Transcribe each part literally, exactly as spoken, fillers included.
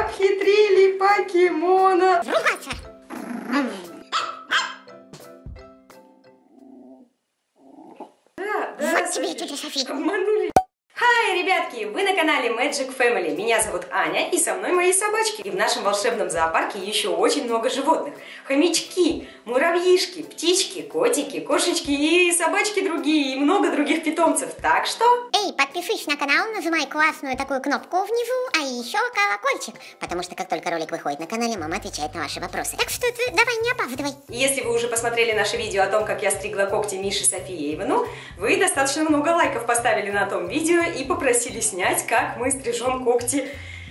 Обхитрили покемона. Ругаться. Да, да, Вот тебе, тетя Софи. Обманули. Хай, ребятки! Вы на канале Magic Family. Меня зовут Аня, и со мной мои собачки. И в нашем волшебном зоопарке еще очень много животных. Хомячки, муравьишки, птички, котики, кошечки и собачки другие, и много других питомцев. Так что... Эй, подпишись на канал, нажимай классную такую кнопку внизу, а еще колокольчик. Потому что как только ролик выходит на канале, мама отвечает на ваши вопросы. Так что ты давай не опаздывай. Если вы уже посмотрели наше видео о том, как я стригла когти Миши, Софии и Эйвену, вы достаточно много лайков поставили на том видео и попросили снять, как мы стрижем когти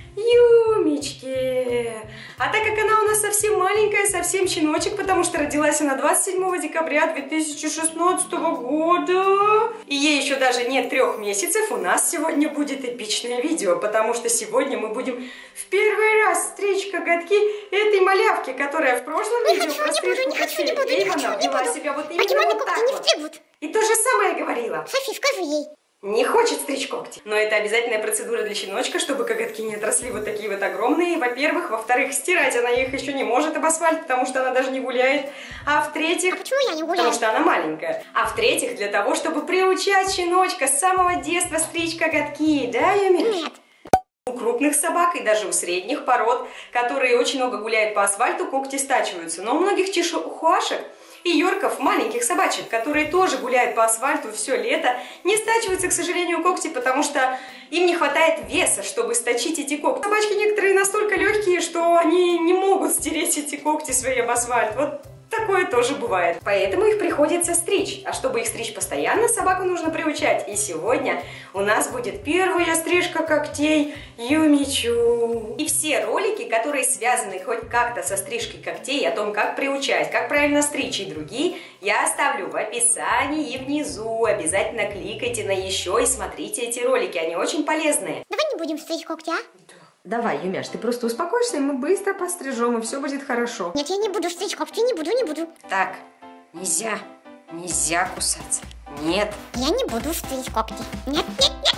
Юмички. А так как она у нас совсем маленькая, совсем щеночек, потому что родилась она двадцать седьмого декабря две тысячи шестнадцатого года, и ей еще даже нет трех месяцев, у нас сегодня будет эпичное видео, потому что сегодня мы будем в первый раз стричь коготки этой малявки, которая в прошлом Не видео хочу, про не стрижку буду, не хочу, не буду, не Эйвена хочу, не вела буду. себя вот именно Покемоны вот когти так не вот. стригут. И то же самое говорила. Софи, скажи ей. Не хочет стричь когти. Но это обязательная процедура для щеночка, чтобы коготки не отросли вот такие вот огромные. Во-первых. Во-вторых, стирать она их еще не может об асфальт, потому что она даже не гуляет. А в-третьих... А почему я не гуляю? Потому что она маленькая. А в-третьих, для того, чтобы приучать щеночка с самого детства стричь коготки. Да, Юми? Нет. У крупных собак и даже у средних пород, которые очень много гуляют по асфальту, когти стачиваются. Но у многих чихуашек и йорков, маленьких собачек, которые тоже гуляют по асфальту все лето, не стачиваются, к сожалению, когти, потому что им не хватает веса, чтобы сточить эти когти. Собачки некоторые настолько легкие, что они не могут стереть эти когти свои об асфальт. Вот такое тоже бывает. Поэтому их приходится стричь. А чтобы их стричь постоянно, собаку нужно приучать. И сегодня у нас будет первая стрижка когтей Юмичу. И все ролики, которые связаны хоть как-то со стрижкой когтей, о том, как приучать, как правильно стричь и другие, я оставлю в описании и внизу. Обязательно кликайте на еще и смотрите эти ролики. Они очень полезные. Давай не будем стричь когти, а? Давай, Юмяш, ты просто успокойся, и мы быстро пострижем, и все будет хорошо. Нет, я не буду стричь когти, не буду, не буду. Так, нельзя, нельзя кусаться. Нет. Я не буду стричь когти. Нет, нет, нет.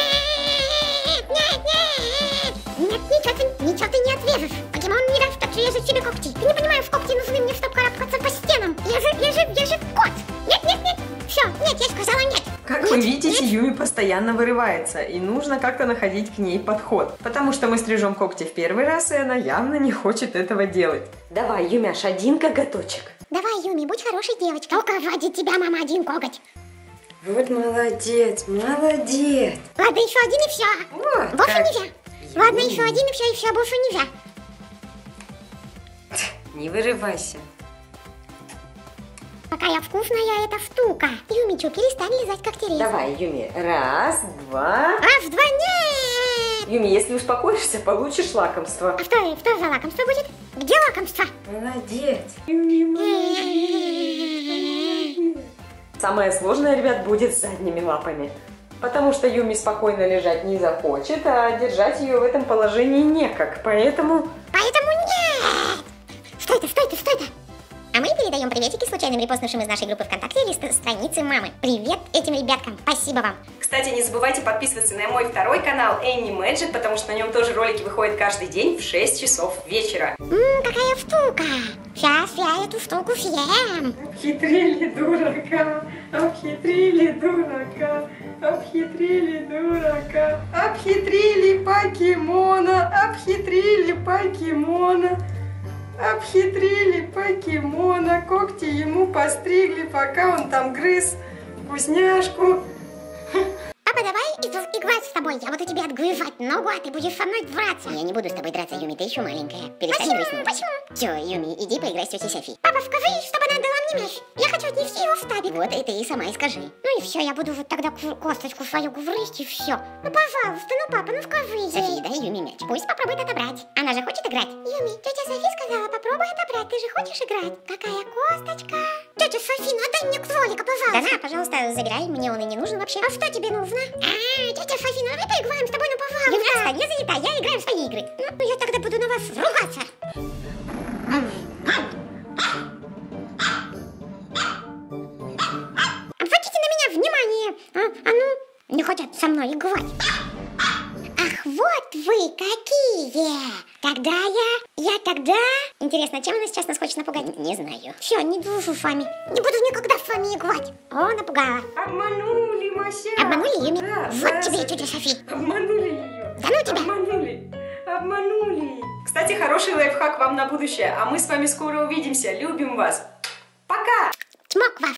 Нет, нет, нет. Нет, ничего ты, ничего ты не отрежешь. Покемон не даст отрезать себе когти. Ты не понимаешь, когти нужны мне, чтобы карабкаться по стенам. Я же, я же, я же кот. Нет, нет, нет. Все, нет, я сказала нет. Как нет, вы видите, нет. Юми постоянно вырывается, и нужно как-то находить к ней подход. Потому что мы стрижем когти в первый раз, и она явно не хочет этого делать. Давай, Юмяш, один коготочек. Давай, Юми, будь хорошей девочкой. Только ради тебя, мама, один коготь. Вот молодец, молодец. Ладно, еще один и все. Вот Больше как. нельзя. Ладно, еще один и все, и все, больше нельзя. Не вырывайся. Какая вкусная эта штука. Юмичу, перестань лизать когтерез. Давай, Юми, раз, два. Раз, два, нет. Юми, если успокоишься, получишь лакомство. А что, что за лакомство будет? Где лакомство? Молодец. Юми, молодец. Самое сложное, ребят, будет с задними лапами. Потому что Юми спокойно лежать не захочет, а держать ее в этом положении некак. Поэтому... Поэтому нет. Что это, что это, что это? А мы передаем приветики случайным репостнувшим из нашей группы ВКонтакте или ст- страницы мамы. Привет этим ребяткам. Спасибо вам. Кстати, не забывайте подписываться на мой второй канал Annie Magic, потому что на нем тоже ролики выходят каждый день в шесть часов вечера. Ммм, какая штука. Сейчас я эту штуку съем. Обхитрили дурака, обхитрили дурака, обхитрили дурака, обхитрили покемона, обхитрили покемона, обхитрили покемона, когти ему постригли, пока он там грыз вкусняшку. Папа, давай иду играть с тобой. Я буду тебе отгрызать ногу, а ты будешь со мной драться. Я не буду с тобой драться, Юми, ты еще маленькая. Перестань грызть. Почему? Все, Юми, иди поиграй с тетей Софи. Папа, скажи, чтобы она дала мне мяч. Я хочу отнести его в штабик. Вот и ты и сама и скажи. Ну и все, я буду вот тогда косточку свою грызть и все. Ну пожалуйста, ну папа, ну скажи ей. Софи, дай Юми мяч. Пусть попробует отобрать. Она же хочет играть. Юми, тетя Софи сказала, попробуй отобрать. Ты же хочешь играть? Какая косточка? Тетя Софи, ну отдай мне кролика, пожалуйста. Да на, пожалуйста, забирай. Мне он и не нужен вообще. А что тебе нужно? А, тетя Софи, ну давай поиграем с тобой, ну пожалуйста. Юми, отстань, я занята, я играю в свои игры. Ну, я тогда буду на вас ругаться. Обратите на меня внимание. А, а ну, не хотят со мной играть. Ах, вот Вот вы какие! Тогда я... Я тогда... Интересно, чем она сейчас нас хочет напугать? Не знаю. Все, не дружу с вами. Не буду никогда с вами играть. О, напугала. Обманули, Мася. Обманули, Юми? Да, вот да, тебе и да. тетя Софи. Обманули ее. Да ну тебя. Обманули. Обманули. Кстати, хороший лайфхак вам на будущее. А мы с вами скоро увидимся. Любим вас.